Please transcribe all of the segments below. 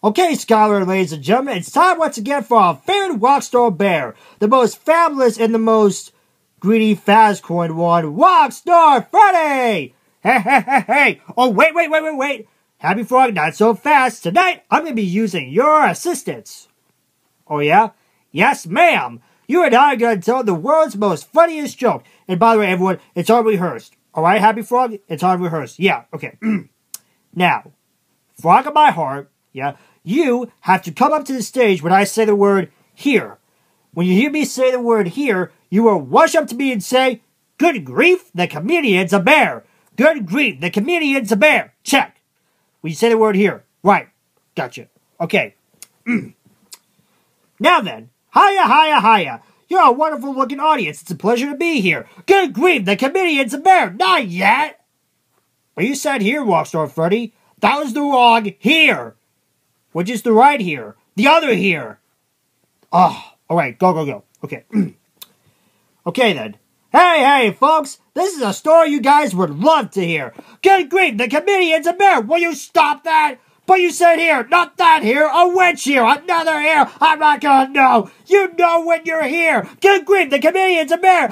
Okay, Scholar, ladies and gentlemen, it's time once again for our favorite Rockstar Bear, the most fabulous and the most greedy Fazcoin one, Rockstar Freddy! Hey, hey, hey, hey! Oh, wait! Happy Frog, not so fast. Tonight, I'm going to be using your assistance. Oh, yeah? Yes, ma'am! You and I are going to tell the world's most funniest joke. And by the way, everyone, it's all rehearsed. Alright, Happy Frog? It's all rehearsed. Yeah, okay. Now, Frog of my heart, yeah, you have to come up to the stage when I say the word here. When you hear me say the word here, you will rush up to me and say, "Good grief, the comedian's a bear. Good grief, the comedian's a bear." Check. When you say the word here. Right. Gotcha. Okay. Now then, hiya. You're a wonderful looking audience. It's a pleasure to be here. Good grief, the comedian's a bear. Not yet. Well, you said here, Rockstar Freddy. That was the wrong here. Which is the right here. The other here. Oh, alright, go. Okay. Okay then. Hey, folks. This is a story you guys would love to hear. Good grief, the comedian's a bear. Will you stop that? But you said here, not that here, a wench here, another here. I'm not gonna know. You know when you're here. Good grief, the comedian's a bear.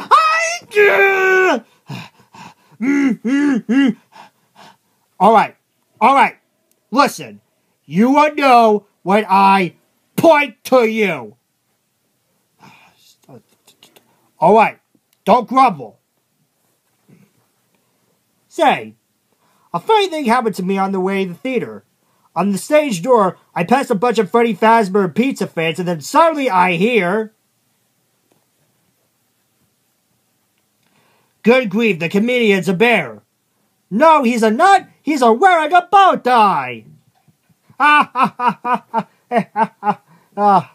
Alright. Listen, you will know when I point to you. Alright, don't grumble. Say, a funny thing happened to me on the way to the theater. On the stage door, I passed a bunch of Freddy Fazbear Pizza fans, and then suddenly I hear... Good grief, the comedian's a bear. No, he's a nut. He's wearing a bow tie.